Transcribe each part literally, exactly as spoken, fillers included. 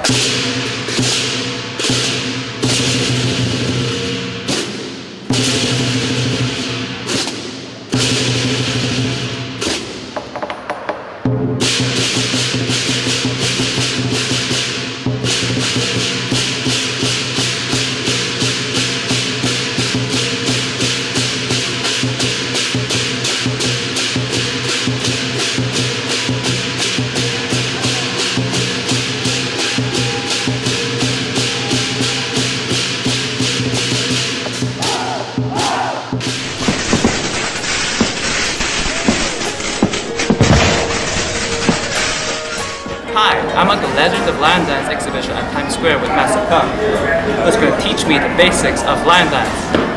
Hi, I'm at the Legends of Lion Dance exhibition at Times Square with Master Kung, who's going to teach me the basics of lion dance.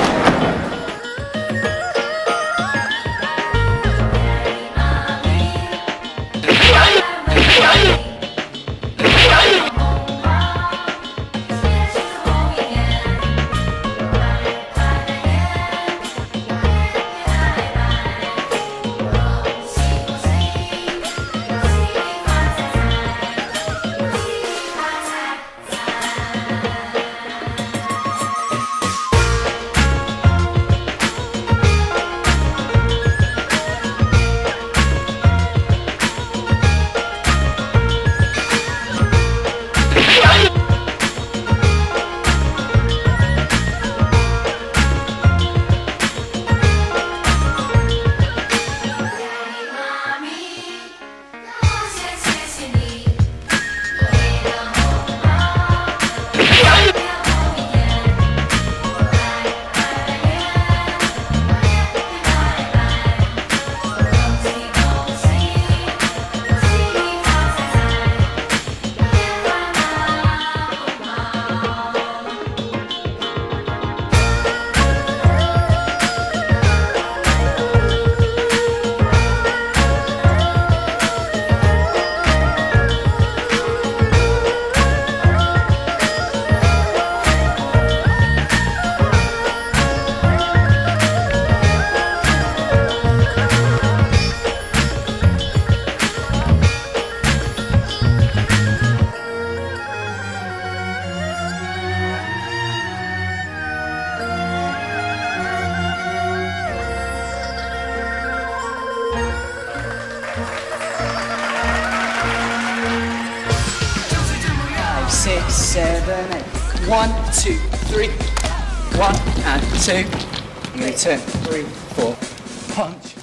Six, seven, eight. One, two, three. One and two. And then turn. Three, four. Punch.